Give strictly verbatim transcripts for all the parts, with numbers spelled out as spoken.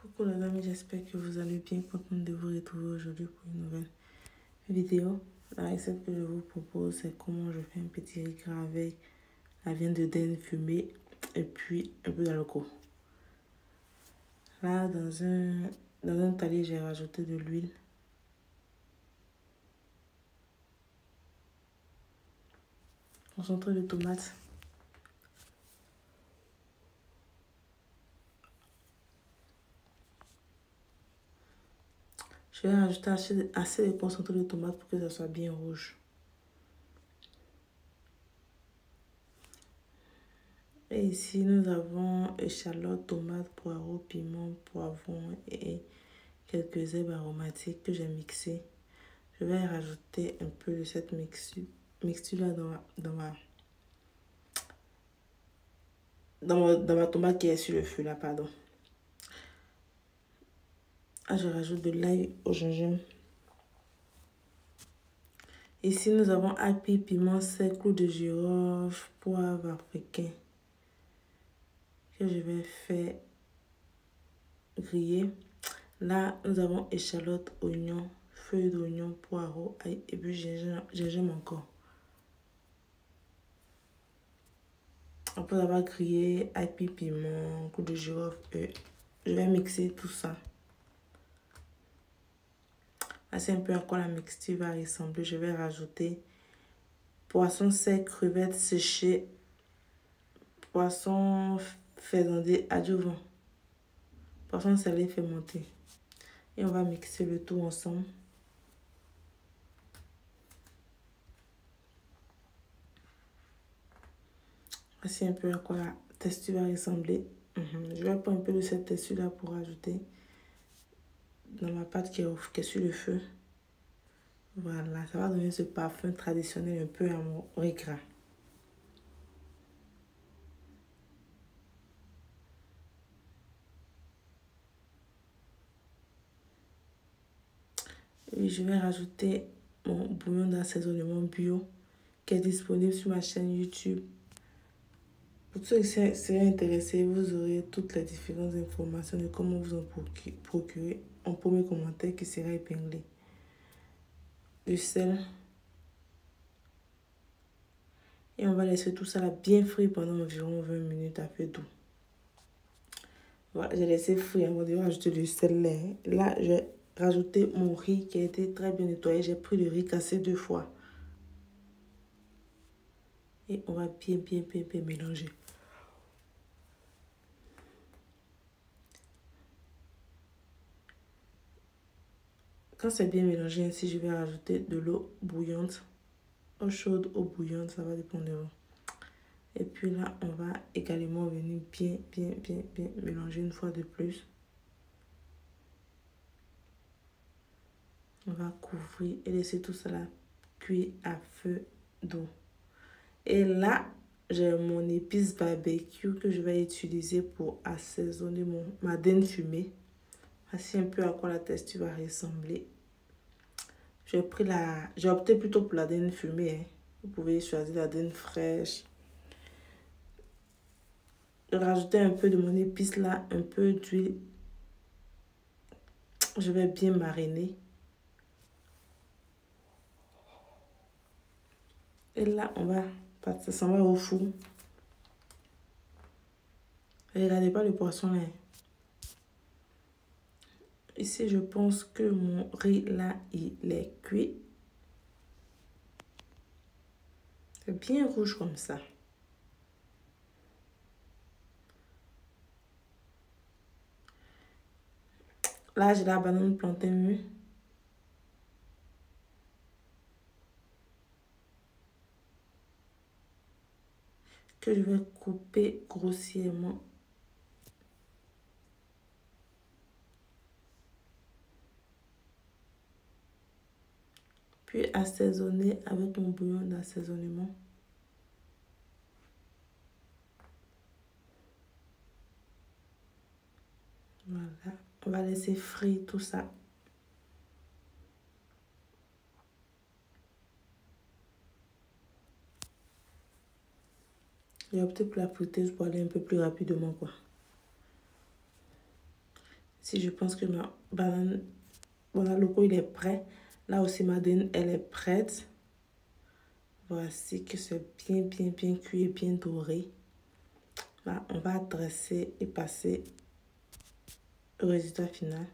Coucou les amis, j'espère que vous allez bien. Content de vous retrouver aujourd'hui pour une nouvelle vidéo. La recette que je vous propose, c'est comment je fais un petit riz gras avec la viande de dinde fumée et puis un peu d'alcool. Là, dans un, dans un tablier, j'ai rajouté de l'huile. Concentré de tomates. Je vais rajouter assez, assez de concentré de tomates pour que ça soit bien rouge. Et ici, nous avons échalotes, tomates, poireaux, piments, poivrons et quelques herbes aromatiques que j'ai mixées. Je vais rajouter un peu de cette mixture, mixture là dans ma, dans ma, dans ma, dans ma tomate qui est sur le feu là, pardon. Ah, je rajoute de l'ail au gingembre. Ici, nous avons api, piment sec, clou de girofle, poivre africain que je vais faire griller. Là, nous avons échalotes, oignons, feuilles d'oignon, poireaux, ail et puis gingembre, gingembre encore. Après avoir grillé api, piment, clou de girofle, euh, je vais mixer tout ça. C'est un peu à quoi la mixture va ressembler. Je vais rajouter poisson sec, crevettes séchées, poisson faisandé adjuvant, poisson salé fermenté. Et on va mixer le tout ensemble. Voici un peu à quoi la texture va ressembler. Mmh. Je vais prendre un peu de cette texture là pour ajouter dans ma pâte qui est, qui est sur le feu. Voilà, ça va donner ce parfum traditionnel un peu à mon riz gras. Et je vais rajouter mon bouillon d'assaisonnement bio qui est disponible sur ma chaîne YouTube. Pour ceux qui seraient intéressés, vous aurez toutes les différentes informations de comment vous en procurer en premier commentaire qui sera épinglé. Du sel. Et on va laisser tout ça là bien frit pendant environ vingt minutes à feu doux. Voilà, j'ai laissé frire avant de rajouter du sel là. Là, j'ai rajouté mon riz qui a été très bien nettoyé. J'ai pris le riz cassé deux fois. Et on va bien, bien, bien, bien mélanger. Quand c'est bien mélangé ainsi, je vais rajouter de l'eau bouillante. Eau chaude, eau bouillante, ça va dépendre de vous. Et puis là, on va également venir bien, bien, bien, bien mélanger une fois de plus. On va couvrir et laisser tout cela cuire à feu doux. Et là, j'ai mon épice barbecue que je vais utiliser pour assaisonner mon, ma dinde fumée. Voici un peu à quoi la texture va ressembler. J'ai pris la, j'ai opté plutôt pour la dinde fumée. Hein. Vous pouvez choisir la dinde fraîche. Je vais rajouter un peu de mon épice là, un peu d'huile. Je vais bien mariner. Et là, on va, ça s'en va au four. Regardez pas le poisson là. Ici, je pense que mon riz là, il est cuit. C'est bien rouge comme ça. Là, j'ai la banane plantain mûre. Que je vais couper grossièrement. Puis assaisonner avec mon bouillon d'assaisonnement. Voilà. On va laisser frire tout ça. J'ai opté pour la friteuse pour aller un peu plus rapidement, quoi. Si je pense que ma banane, banane loco, il est prêt. Là aussi, ma dinde, elle est prête. Voici que c'est bien, bien, bien cuit et bien doré. Là, on va dresser et passer au résultat final.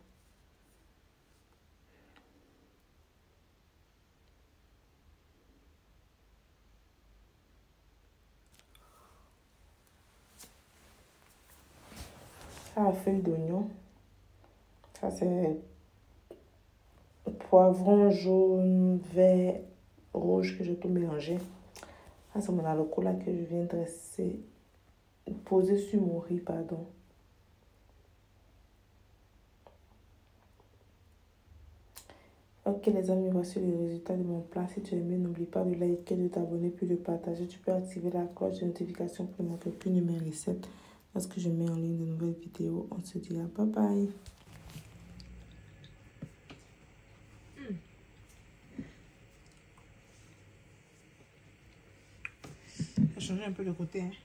Ça, la feuille d'oignon. Ça, c'est poivron jaune, vert, rouge que je peux mélanger. Ça, c'est mon aloco là que je viens dresser, poser sur mon riz, pardon. Ok les amis, voici le résultat de mon plat. Si tu as aimé, n'oublie pas de liker, de t'abonner, puis de partager. Tu peux activer la cloche de notification pour ne manquer aucune de mes recettes. Lorsque je mets en ligne de nouvelles vidéos, on se dit à bye bye. Je vais changer un peu de côté. Hein.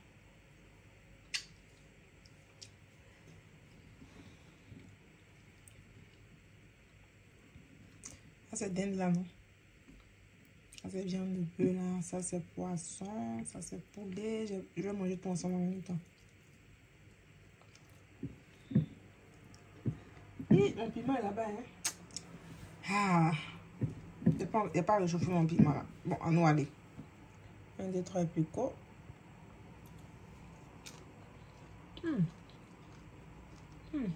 Ça c'est dinde là, non? Ça c'est viande de bœuf là, ça c'est poisson, ça c'est poulet. Je, je vais manger tout ensemble en même temps. Et mon piment est là-bas. Hein? Ah, il n'y a pas, y a pas réchauffé mon piment là. Bon, à nous aller. Un, deux, trois épicots. Hmm. Hmm.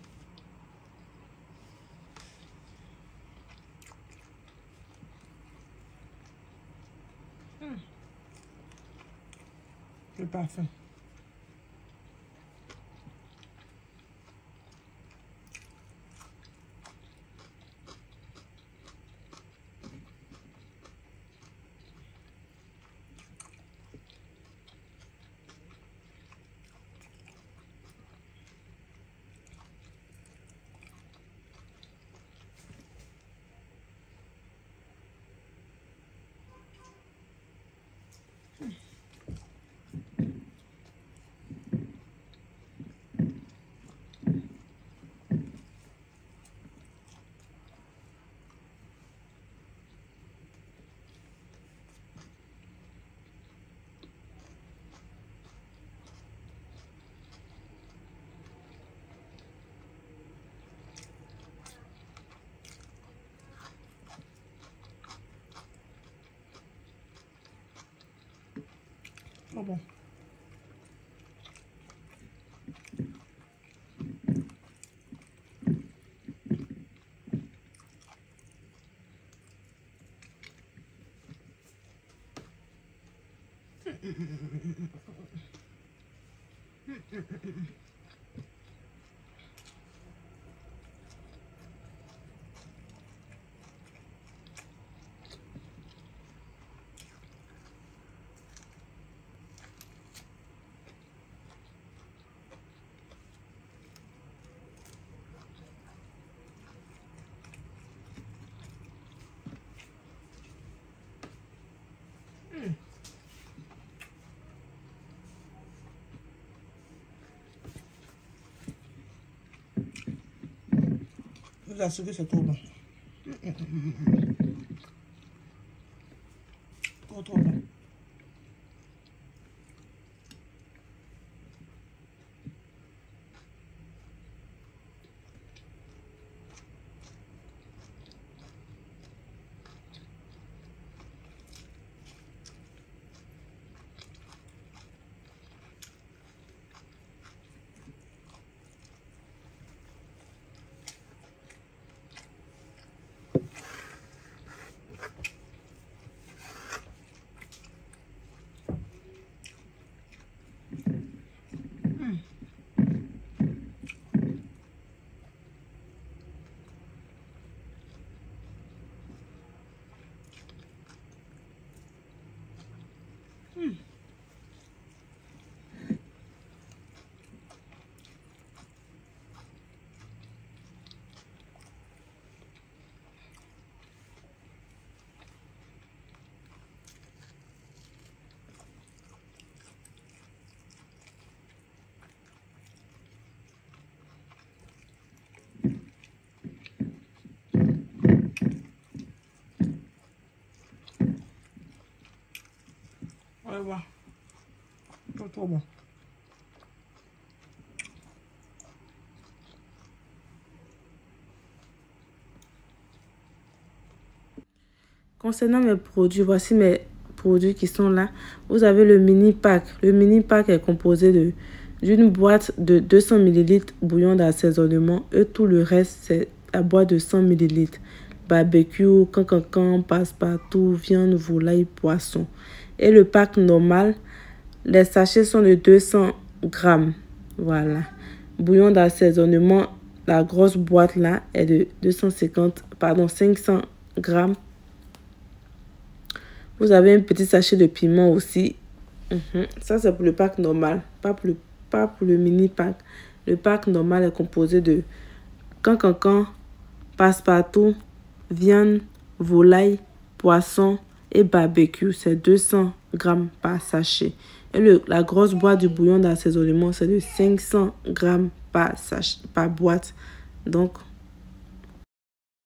Hmm. Le parfum. Oh bon. Je vous assure que c'est trop bon. Trop, trop bon. allez voir. C'est trop bon. Concernant mes produits, voici mes produits qui sont là. Vous avez le mini pack. Le mini pack est composé de d'une boîte de deux cents millilitres bouillon d'assaisonnement et tout le reste, c'est la boîte de cent millilitres. Barbecue, cancancan, passe-partout, viande, volaille, poisson. Et le pack normal, les sachets sont de deux cents grammes. Voilà. Bouillon d'assaisonnement, la grosse boîte là est de deux cent cinquante, pardon, cinq cents grammes. Vous avez un petit sachet de piment aussi. Mmh. Ça, c'est pour le pack normal, pas pour le, pas pour le mini pack. Le pack normal est composé de cancancan, passe-partout, viande, volaille, poisson et barbecue. C'est deux cents grammes par sachet. Et le, la grosse boîte du bouillon d'assaisonnement, c'est de cinq cents grammes par, sachet, par boîte. Donc,